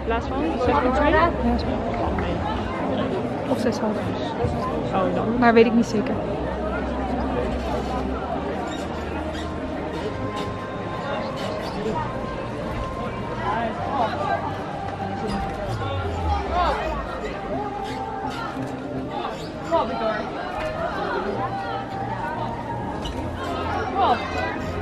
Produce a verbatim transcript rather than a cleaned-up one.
In plaats van zes komma twee? Ja, of zes komma vijf. Oh, dan. Maar weet ik niet zeker. Rob, ik hoor. Rob.